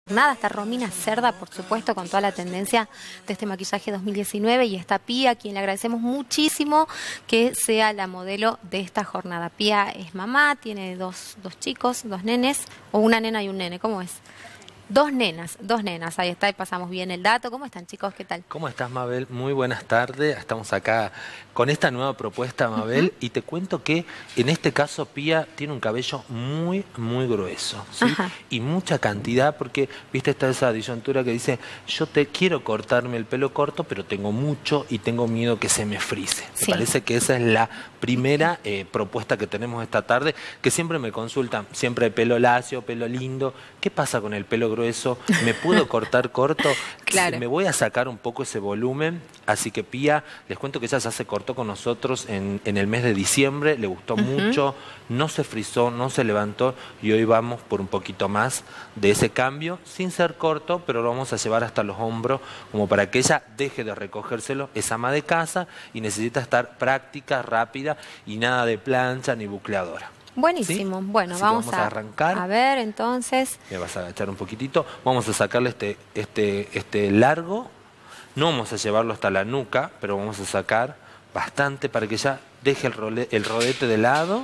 Nada, está Romina Cerda, por supuesto, con toda la tendencia de este maquillaje 2019, y está Pía, a quien le agradecemos muchísimo que sea la modelo de esta jornada. Pía es mamá, tiene dos chicos, dos nenes, o una nena y un nene, ¿cómo es? Dos nenas, ahí está, y pasamos bien el dato. ¿Cómo están, chicos? ¿Qué tal? ¿Cómo estás, Mabel? Muy buenas tardes. Estamos acá con esta nueva propuesta, Mabel, y te cuento que en este caso Pía tiene un cabello muy grueso, ¿sí? Y mucha cantidad, porque, viste, está esa disyuntura que dice, yo te quiero cortarme el pelo corto, pero tengo mucho y tengo miedo que se me frise. Me parece que esa es la primera propuesta que tenemos esta tarde, que siempre me consultan, siempre hay pelo lacio, pelo lindo. ¿Qué pasa con el pelo grueso? ¿Me puedo cortar corto? Claro. Me voy a sacar un poco ese volumen, así que Pía, les cuento que ella ya se cortó con nosotros en el mes de diciembre, le gustó mucho, no se frizó, no se levantó, y hoy vamos por un poquito más de ese cambio, sin ser corto, pero lo vamos a llevar hasta los hombros, como para que ella deje de recogérselo. Es ama de casa y necesita estar práctica, rápida, y nada de plancha ni bucleadora. Buenísimo. ¿Sí? Bueno, así vamos a arrancar. A ver, entonces. Me vas a agachar un poquitito. Vamos a sacarle este largo. No vamos a llevarlo hasta la nuca, pero vamos a sacar bastante para que ya deje el rodete de lado.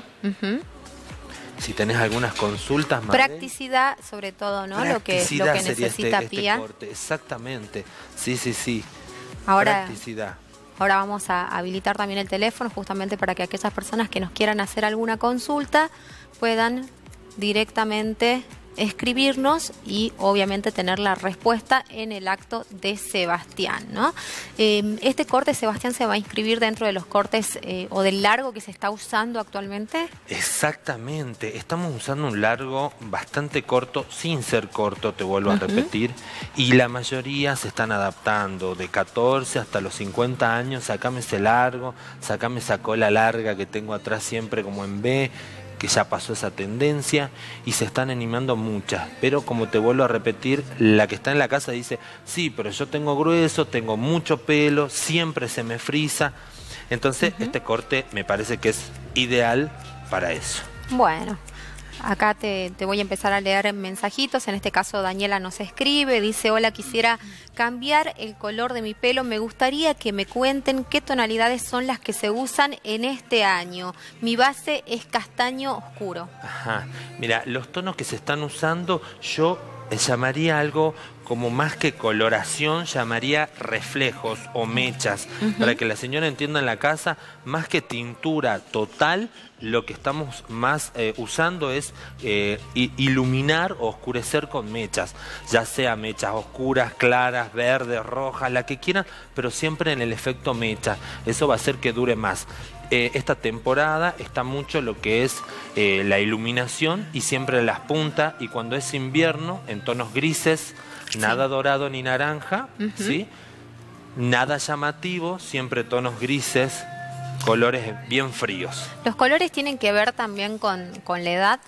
Si tenés algunas consultas, Mabel. Practicidad, sobre todo, ¿no? Lo que necesita Pía. Corte. Exactamente. Sí. Ahora, practicidad. Ahora vamos a habilitar también el teléfono, justamente para que aquellas personas que nos quieran hacer alguna consulta puedan directamente escribirnos y obviamente tener la respuesta en el acto de Sebastián, ¿no? ¿Este corte, Sebastián, se va a inscribir dentro de los cortes o del largo que se está usando actualmente? Exactamente, estamos usando un largo bastante corto, sin ser corto, te vuelvo a repetir, y la mayoría se están adaptando de 14 hasta los 50 años. Sacame ese largo, sacame esa cola larga que tengo atrás siempre como en B, que ya pasó esa tendencia, y se están animando muchas, pero como te vuelvo a repetir, la que está en la casa dice, sí, pero yo tengo grueso, tengo mucho pelo, siempre se me frisa. Entonces este corte me parece que es ideal para eso. Bueno, acá te voy a empezar a leer mensajitos. En este caso Daniela nos escribe, dice: hola, quisiera cambiar el color de mi pelo, me gustaría que me cuenten qué tonalidades son las que se usan en este año. Mi base es castaño oscuro. Mira, los tonos que se están usando, yo llamaría algo como, más que coloración, llamaría reflejos o mechas, para que la señora entienda en la casa, más que tintura total. Lo que estamos más usando es iluminar o oscurecer con mechas, ya sea mechas oscuras, claras, verdes, rojas, la que quieran, pero siempre en el efecto mecha. Eso va a hacer que dure más. Esta temporada está mucho lo que es la iluminación, y siempre en las puntas, y cuando es invierno en tonos grises, nada dorado ni naranja, ¿sí? Nada llamativo, siempre tonos grises, colores bien fríos. ¿Los colores tienen que ver también con la edad?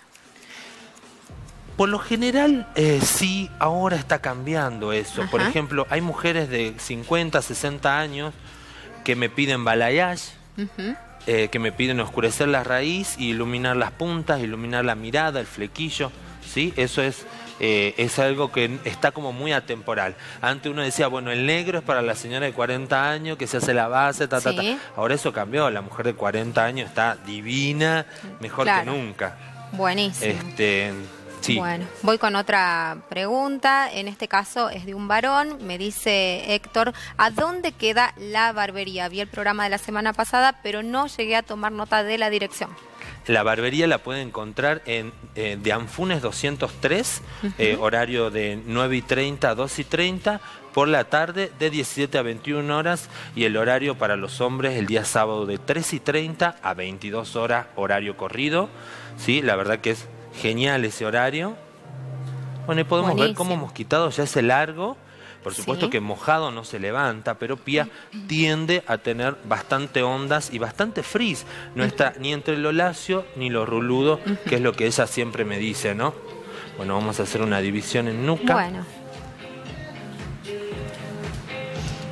Por lo general, sí, ahora está cambiando eso. Por ejemplo, hay mujeres de 50, 60 años que me piden balayage, que me piden oscurecer la raíz y iluminar las puntas, iluminar la mirada, el flequillo, ¿sí? Eso es algo que está como muy atemporal. Antes uno decía, bueno, el negro es para la señora de 40 años que se hace la base, ta. Ahora eso cambió, la mujer de 40 años está divina, mejor que nunca. Buenísimo. Sí. Bueno, voy con otra pregunta. En este caso es de un varón. Me dice Héctor: ¿a dónde queda la barbería? Vi el programa de la semana pasada, pero no llegué a tomar nota de la dirección. La barbería la puede encontrar en de Anfunes 203, horario de 9:30 a 2:30, por la tarde de 17 a 21 horas, y el horario para los hombres el día sábado de 3:30 a 22 horas, horario corrido. ¿Sí? La verdad que es genial ese horario. Bueno, y podemos ver cómo mosquitado ya ese largo. Por supuesto que mojado no se levanta, pero Pía tiende a tener bastante ondas y bastante frizz. No está ni entre lo lacio ni lo ruludo, que es lo que ella siempre me dice, ¿no? Bueno, vamos a hacer una división en nuca. Bueno.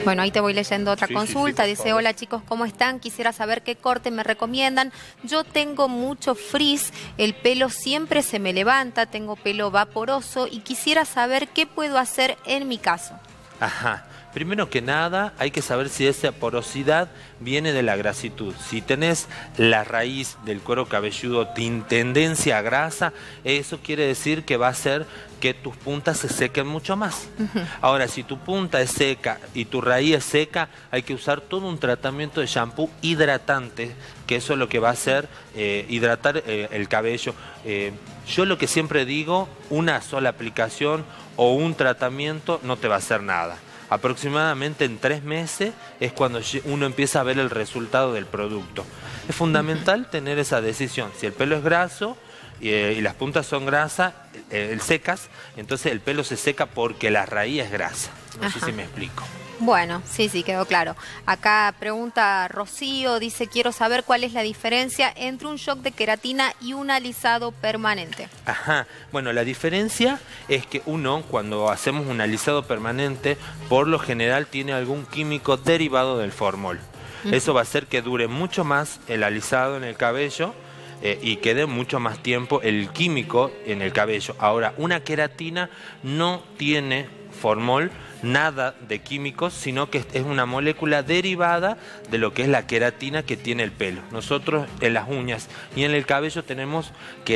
Bueno, ahí te voy leyendo otra Sí, consulta. por Dice, favor. hola chicos, ¿cómo están? Quisiera saber qué corte me recomiendan. Yo tengo mucho frizz, el pelo siempre se me levanta, tengo pelo vaporoso y quisiera saber qué puedo hacer en mi caso. Ajá. Primero que nada, hay que saber si esa porosidad viene de la grasitud. Si tenés la raíz del cuero cabelludo tendencia a grasa, eso quiere decir que va a hacer que tus puntas se sequen mucho más. Ahora, si tu punta es seca y tu raíz es seca, hay que usar todo un tratamiento de shampoo hidratante, que eso es lo que va a hacer hidratar el cabello. Yo lo que siempre digo, una sola aplicación o un tratamiento no te va a hacer nada. Aproximadamente en 3 meses es cuando uno empieza a ver el resultado del producto. Es fundamental tener esa decisión. Si el pelo es graso y las puntas son grasas, secas, entonces el pelo se seca porque la raíz es grasa. No sé si me explico. Bueno, sí, quedó claro. Acá pregunta Rocío, dice, quiero saber cuál es la diferencia entre un shock de queratina y un alisado permanente. Ajá, bueno, la diferencia es que uno, cuando hacemos un alisado permanente, por lo general tiene algún químico derivado del formol. Eso va a hacer que dure mucho más el alisado en el cabello y quede mucho más tiempo el químico en el cabello. Ahora, una queratina no tiene formol, nada de químicos, sino que es una molécula derivada de lo que es la queratina que tiene el pelo. Nosotros en las uñas y en el cabello tenemos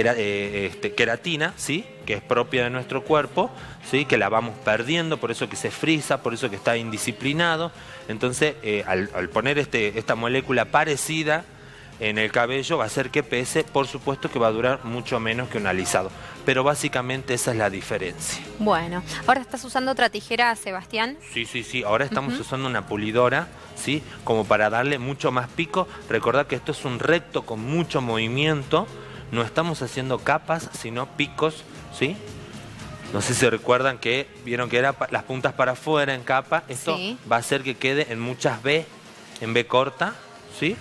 queratina, ¿sí? Que es propia de nuestro cuerpo, ¿sí? Que la vamos perdiendo, por eso que se frisa, por eso que está indisciplinado. Entonces, al poner esta molécula parecida en el cabello va a hacer que pese, por supuesto que va a durar mucho menos que un alisado, pero básicamente esa es la diferencia. Bueno, ¿ahora estás usando otra tijera, Sebastián? Sí, ahora estamos usando una pulidora, ¿sí? Como para darle mucho más pico. Recordad que esto es un recto con mucho movimiento, no estamos haciendo capas, sino picos, ¿sí? No sé si recuerdan que vieron que eran las puntas para afuera en capa, esto Sí. va a hacer que quede en muchas B, en B corta, ¿sí?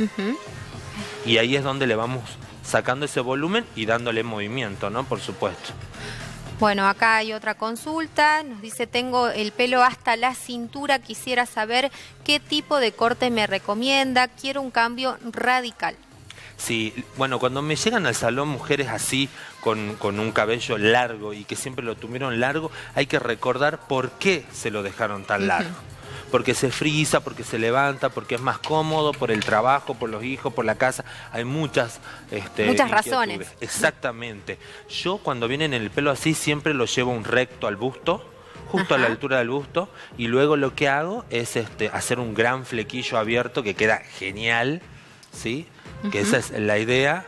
Y ahí es donde le vamos sacando ese volumen y dándole movimiento, ¿no? Por supuesto. Bueno, acá hay otra consulta. Nos dice, tengo el pelo hasta la cintura. Quisiera saber qué tipo de corte me recomienda. Quiero un cambio radical. Sí, bueno, cuando me llegan al salón mujeres así, con un cabello largo y que siempre lo tuvieron largo, hay que recordar por qué se lo dejaron tan largo. Porque se frisa, porque se levanta, porque es más cómodo, por el trabajo, por los hijos, por la casa. Hay muchas razones. Exactamente. Yo cuando vienen el pelo así siempre lo llevo un recto al busto, justo a la altura del busto, y luego lo que hago es hacer un gran flequillo abierto que queda genial, ¿sí? Que esa es la idea.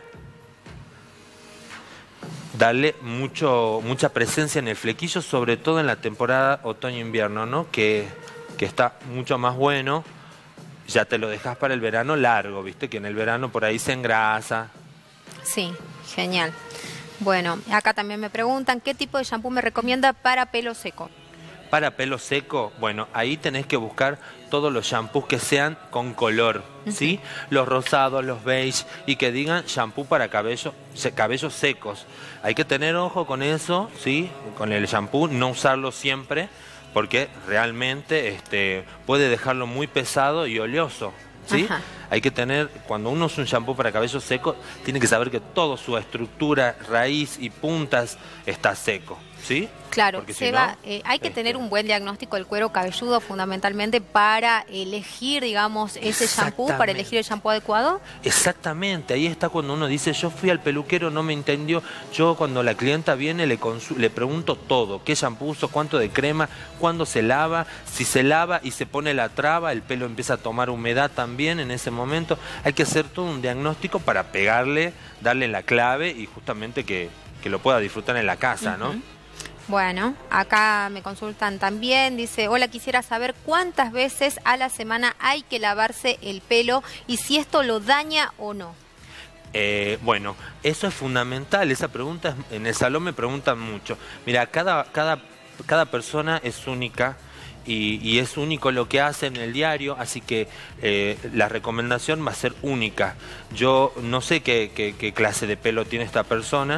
Darle mucha presencia en el flequillo, sobre todo en la temporada otoño-invierno, ¿no? Que está mucho más bueno. Ya te lo dejas para el verano largo, ¿viste? Que en el verano por ahí se engrasa. Sí, genial. Bueno, acá también me preguntan, ¿qué tipo de shampoo me recomienda para pelo seco? Para pelo seco, bueno, ahí tenés que buscar todos los shampoos que sean con color, ¿sí? Los rosados, los beige, y que digan shampoo para cabellos secos. Hay que tener ojo con eso, ¿sí? Con el shampoo, no usarlo siempre, porque realmente puede dejarlo muy pesado y oleoso, ¿sí? Hay que tener, cuando uno usa un shampoo para cabello seco, tiene que saber que toda su estructura, raíz y puntas está seco, ¿sí? Claro, Porque si Seba, no, hay que tener un buen diagnóstico del cuero cabelludo fundamentalmente para elegir, digamos, ese shampoo, para elegir el shampoo adecuado. Exactamente, ahí está cuando uno dice, yo fui al peluquero, no me entendió. Yo cuando la clienta viene le pregunto todo, qué shampoo uso, cuánto de crema, cuándo se lava, si se lava y se pone la traba, el pelo empieza a tomar humedad también en ese momento. Hay que hacer todo un diagnóstico para pegarle, darle la clave y justamente que lo pueda disfrutar en la casa, ¿no? Bueno, acá me consultan también, dice, hola, quisiera saber cuántas veces a la semana hay que lavarse el pelo y si esto lo daña o no. Bueno, eso es fundamental, esa pregunta en el salón me preguntan mucho. Mira, cada persona es única y es único lo que hace en el diario, así que la recomendación va a ser única. Yo no sé qué clase de pelo tiene esta persona,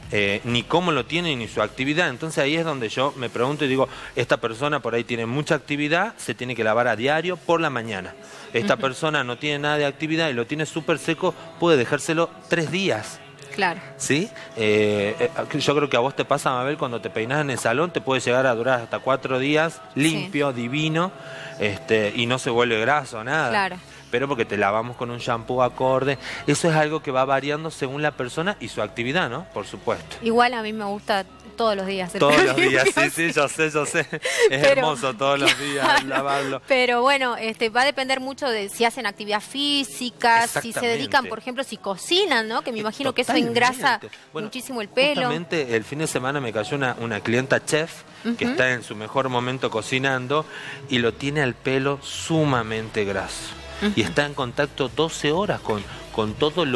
ni cómo lo tiene ni su actividad. Entonces ahí es donde yo me pregunto y digo, esta persona por ahí tiene mucha actividad, se tiene que lavar a diario por la mañana. Esta persona no tiene nada de actividad y lo tiene súper seco, puede dejárselo 3 días. Claro. ¿Sí? Yo creo que a vos te pasa, Mabel, cuando te peinás en el salón, te puede llegar a durar hasta 4 días, limpio, divino, y no se vuelve graso, nada. Claro. Pero porque te lavamos con un shampoo acorde. Eso es algo que va variando según la persona y su actividad, ¿no? Por supuesto. Igual a mí me gusta todos los días. Todos los días, sí, yo sé. Es hermoso todos los días lavarlo. Pero bueno, va a depender mucho de si hacen actividad física, si se dedican, por ejemplo, si cocinan, ¿no? Que me imagino que eso engrasa muchísimo el pelo. Justamente el fin de semana me cayó una clienta chef que está en su mejor momento cocinando y lo tiene al pelo sumamente graso. Y está en contacto 12 horas con todo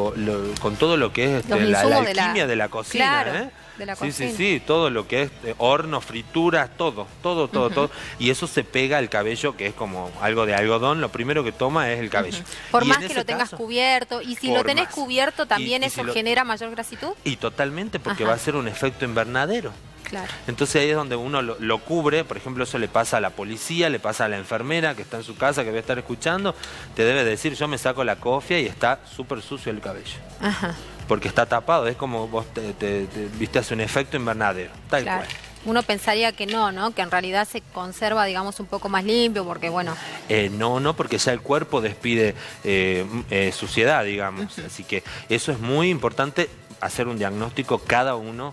lo que es la alquimia de la cocina, claro, de la cocina. Sí, todo lo que es horno, frituras, todo. Y eso se pega al cabello, que es como algo de algodón, lo primero que toma es el cabello. Por más que lo tengas cubierto, y si lo tenés cubierto también eso genera mayor grasitud. Y totalmente, porque va a ser un efecto invernadero. Claro. Entonces ahí es donde uno lo cubre. Por ejemplo, eso le pasa a la policía, le pasa a la enfermera que está en su casa, que debe estar escuchando, te debe decir, yo me saco la cofia y está súper sucio el cabello. Ajá. Porque está tapado, es como vos viste, hace un efecto invernadero, tal cual. Uno pensaría que no, que en realidad se conserva, digamos, un poco más limpio, porque bueno... No, porque ya el cuerpo despide suciedad, digamos. Así que eso es muy importante, hacer un diagnóstico cada uno,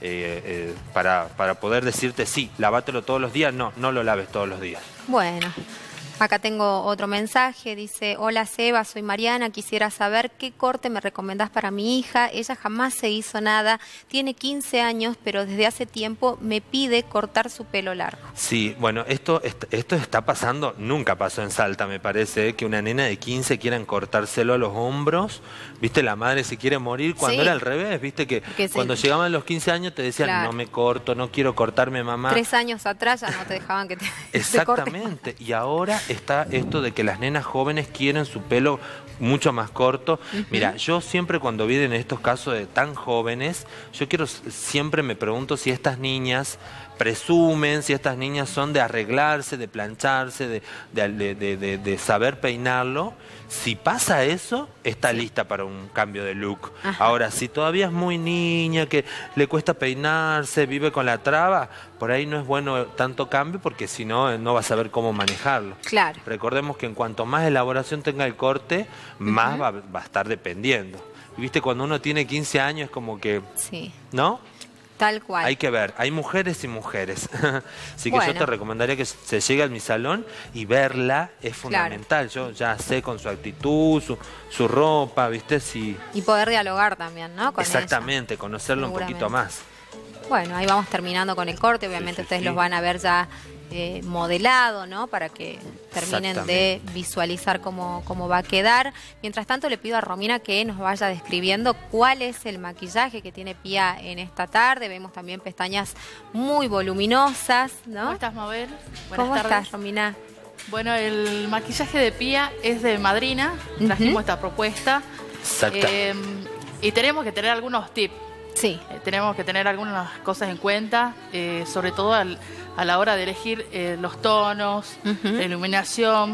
para poder decirte, sí, lavátelo todos los días, no lo laves todos los días. Bueno, acá tengo otro mensaje, dice, hola Seba, soy Mariana, quisiera saber qué corte me recomendás para mi hija, ella jamás se hizo nada, tiene 15 años, pero desde hace tiempo me pide cortar su pelo largo. Sí, bueno, esto está pasando, nunca pasó en Salta, me parece, que una nena de 15 quieran cortárselo a los hombros, viste, la madre se quiere morir, cuando era al revés, viste, que cuando llegaban los 15 años te decían, no me corto, no quiero cortarme, mamá. 3 años atrás ya no te dejaban que te Exactamente, y ahora está esto de que las nenas jóvenes quieren su pelo mucho más corto. Mira, yo siempre cuando vienen estos casos de tan jóvenes, siempre me pregunto si estas niñas presumen, si estas niñas son de arreglarse, de plancharse, de saber peinarlo. Si pasa eso, está lista para un cambio de look. Ahora, si todavía es muy niña, que le cuesta peinarse, vive con la traba, por ahí no es bueno tanto cambio, porque si no, no va a saber cómo manejarlo. Claro. Recordemos que en cuanto más elaboración tenga el corte, más va a estar dependiendo. Y viste, cuando uno tiene 15 años es como que... Sí. ¿No? Tal cual. Hay que ver, hay mujeres y mujeres. Así que yo te recomendaría que se llegue a mi salón y verla es fundamental. Yo ya sé con su actitud, su ropa, ¿viste? Y poder dialogar también, ¿no? Con exactamente, conocerlo un poquito más. Bueno, ahí vamos terminando con el corte. Obviamente ustedes los van a ver ya modelado, ¿no? Para que terminen de visualizar cómo va a quedar. Mientras tanto, le pido a Romina que nos vaya describiendo cuál es el maquillaje que tiene Pía en esta tarde. Vemos también pestañas muy voluminosas, ¿no? ¿Cómo estás, Mabel? ¿Cómo estás, Romina? Bueno, el maquillaje de Pía es de madrina. Trajimos esta propuesta. Exacto. Y tenemos que tener algunos tips. Sí. Tenemos que tener algunas cosas en cuenta, sobre todo a la hora de elegir los tonos, la iluminación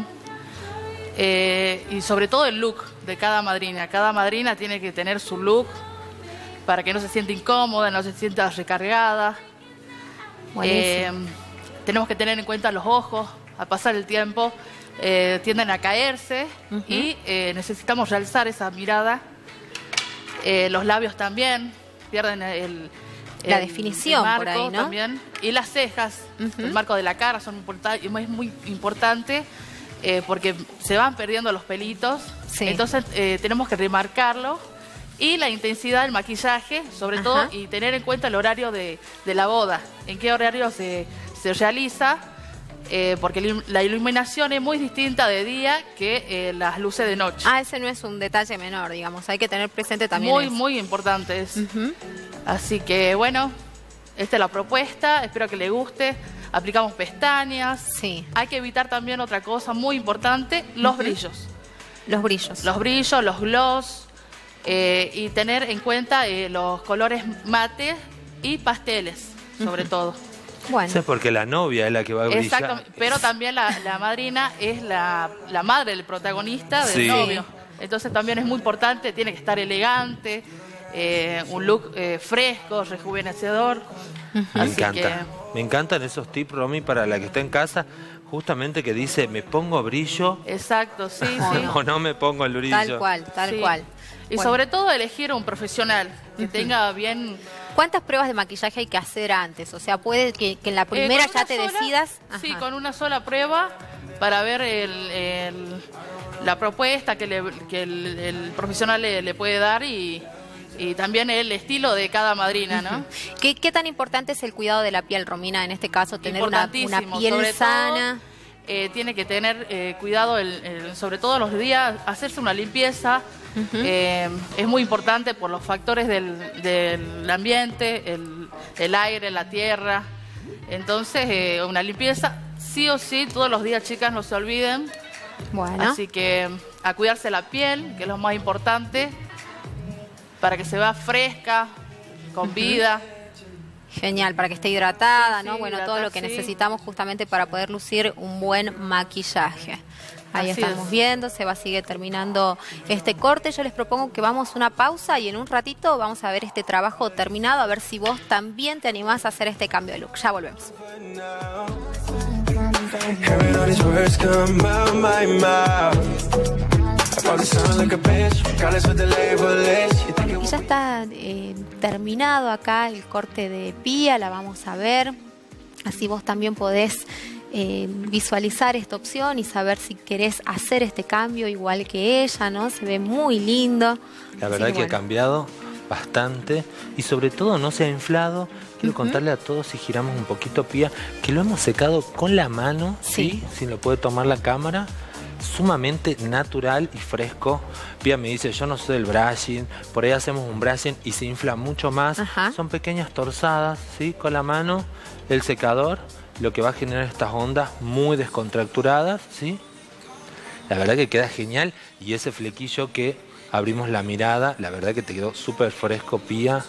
y sobre todo el look de cada madrina. Cada madrina tiene que tener su look para que no se sienta incómoda, no se sienta recargada. Tenemos que tener en cuenta los ojos. Al pasar el tiempo tienden a caerse y necesitamos realzar esa mirada. Los labios también pierden la definición, el marco por ahí, ¿no? También. Y las cejas, el marco de la cara es muy importante porque se van perdiendo los pelitos. Sí. Entonces tenemos que remarcarlo. Y la intensidad del maquillaje, sobre todo, y tener en cuenta el horario de la boda. En qué horario se realiza, porque la iluminación es muy distinta de día que las luces de noche. Ese no es un detalle menor, digamos. Hay que tener presente también muy importante es. Así que, bueno, esta es la propuesta. Espero que le guste. Aplicamos pestañas. Sí. Hay que evitar también otra cosa muy importante, los brillos. Los brillos. Los brillos, los gloss. y tener en cuenta los colores mate y pasteles, sobre todo. Bueno. Eso es porque la novia es la que va a brillar. Exacto, pero también la madrina es la madre del protagonista, del novio. Entonces también es muy importante, tiene que estar elegante, un look fresco, rejuvenecedor. Me encanta. Me encantan esos tips, Romy, para la que está en casa, justamente que dice, me pongo brillo. Exacto, sí, sí. O no me pongo el brillo. Tal cual, tal cual. Y sobre todo elegir un profesional que tenga bien... ¿Cuántas pruebas de maquillaje hay que hacer antes? O sea, puede que en la primera ya te decidas... Sí, con una sola prueba para ver la propuesta que el profesional le puede dar y también el estilo de cada madrina, ¿no? ¿Qué tan importante es el cuidado de la piel, Romina? En este caso, tener una piel sobre sana. Todo, tiene que tener cuidado, sobre todo los días, hacerse una limpieza. Es muy importante por los factores del ambiente, el aire, la tierra. Entonces, una limpieza sí o sí, todos los días, chicas, no se olviden. Bueno. Así que a cuidarse la piel, que es lo más importante, para que se vea fresca, con vida. Genial, para que esté hidratada, ¿no? Sí, Bueno, todo lo que necesitamos justamente para poder lucir un buen maquillaje. Ahí estamos viendo, se sigue terminando este corte. Yo les propongo que vamos a una pausa y en un ratito vamos a ver este trabajo terminado, a ver si vos también te animás a hacer este cambio de look. Ya volvemos. Y ya está terminado acá el corte de Pía, la vamos a ver. Así vos también podés visualizar esta opción y saber si querés hacer este cambio igual que ella, ¿no? Se ve muy lindo. La verdad que ha cambiado bastante y sobre todo no se ha inflado. Quiero contarle a todos, si giramos un poquito, Pía, que lo hemos secado con la mano, ¿sí? Si lo puede tomar la cámara. Sumamente natural y fresco. Pía me dice, yo no soy del brushing, por ahí hacemos un brushing y se infla mucho más. Son pequeñas torzadas, ¿sí? Con la mano, el secador, lo que va a generar estas ondas muy descontracturadas, ¿sí? La verdad que queda genial y ese flequillo que abrimos la mirada, la verdad que te quedó súper fresco, Pía.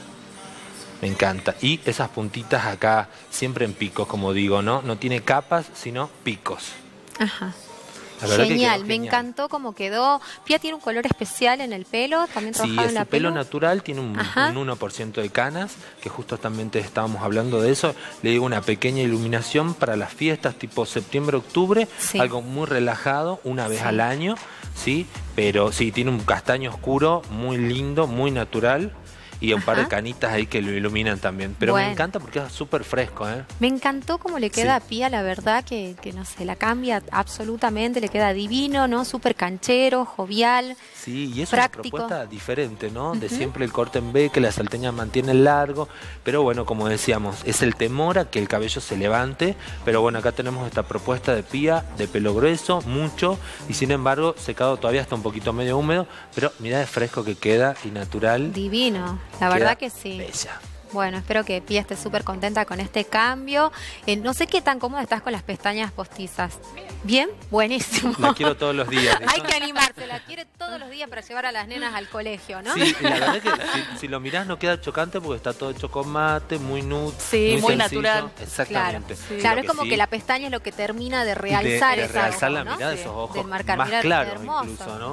Me encanta. Y esas puntitas acá, siempre en picos, como digo, ¿no? No tiene capas, sino picos. Ajá. Genial, me encantó cómo quedó. Pía tiene un color especial en el pelo, también trabajaba en la pelo natural, tiene un 1% de canas, que justamente estábamos hablando de eso. Le digo una pequeña iluminación para las fiestas tipo septiembre, octubre, algo muy relajado, una vez al año, ¿sí? Pero sí, tiene un castaño oscuro, muy lindo, muy natural. Y un par de canitas ahí que lo iluminan también. Pero me encanta porque es súper fresco, ¿eh? Me encantó cómo le queda a Pía, la verdad, que no sé, la cambia absolutamente, le queda divino, ¿no? Súper canchero, jovial. Sí, y es práctico. Una propuesta diferente, ¿no? De siempre el corte en V, que la salteña mantiene el largo. Pero bueno, como decíamos, es el temor a que el cabello se levante. Pero bueno, acá tenemos esta propuesta de Pía, de pelo grueso, mucho. Y sin embargo, secado todavía está un poquito medio húmedo. Pero mirá de fresco que queda y natural. Divino. La verdad que sí. Bella. Bueno, espero que Pía esté súper contenta con este cambio. No sé qué tan cómoda estás con las pestañas postizas. ¿Bien? Buenísimo. La quiero todos los días. Hay que animarse, la quiere todos los días para llevar a las nenas al colegio, ¿no? Sí, la verdad es que si lo mirás no queda chocante porque está todo hecho con mate, muy nude. Sí, muy natural. Exactamente. Claro, es como que la pestaña es lo que termina de realzar esa realzar la mirada de esos ojos más claros incluso, ¿no?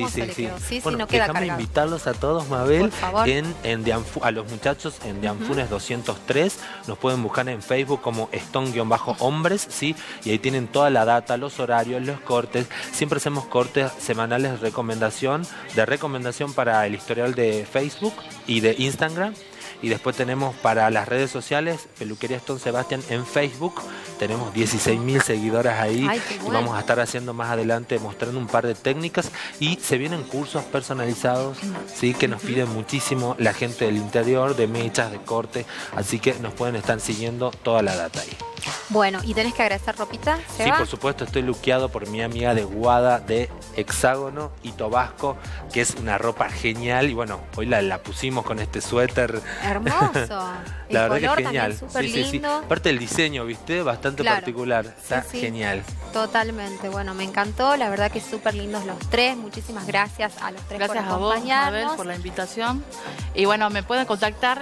Sí, bueno, no queda déjame cargado. invitarlos a todos, Mabel, por favor, a los muchachos en de Anfunes 203, nos pueden buscar en Facebook como Stone-Hombres, ¿sí? Y ahí tienen toda la data, los horarios, los cortes. Siempre hacemos cortes semanales de recomendación para el historial de Facebook y de Instagram. Y después tenemos para las redes sociales, Peluquería Stone Sebastián en Facebook. Tenemos 16.000 seguidoras ahí. Ay, qué bueno. Y vamos a estar haciendo más adelante, mostrando un par de técnicas. Y se vienen cursos personalizados, ¿sí? Que nos piden muchísimo la gente del interior, de mechas, de corte. Así que nos pueden estar siguiendo toda la data ahí. Bueno, ¿y tenés que agradecer ropita, Seba? Sí, por supuesto, estoy luqueado por mi amiga de Guada de Hexágono y Tobasco, que es una ropa genial. Y bueno, hoy la pusimos con este suéter. Hermoso. La El verdad que color es genial. también súper Sí. lindo. Aparte el diseño, ¿viste? Bastante Claro. particular. Está Sí. genial. Totalmente. Bueno, me encantó. La verdad que súper lindos los tres. Muchísimas gracias a los tres Gracias por a vos, Mabel, acompañarnos. por la invitación. Y bueno, me pueden contactar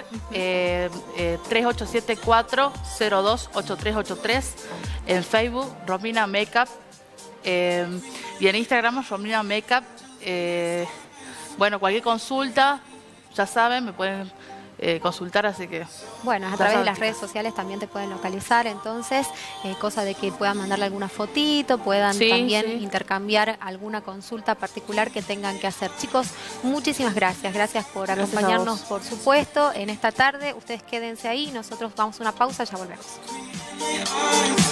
3874-028383 en Facebook, Romina Makeup, y en Instagram, Romina Makeup. Bueno, cualquier consulta, ya saben, me pueden consultar, así que... Bueno, a través de las redes sociales también te pueden localizar, entonces, cosa de que puedan mandarle alguna fotito, puedan también intercambiar alguna consulta particular que tengan que hacer. Chicos, muchísimas gracias. Gracias por acompañarnos, por supuesto, en esta tarde. Ustedes quédense ahí, nosotros vamos a una pausa, ya volvemos.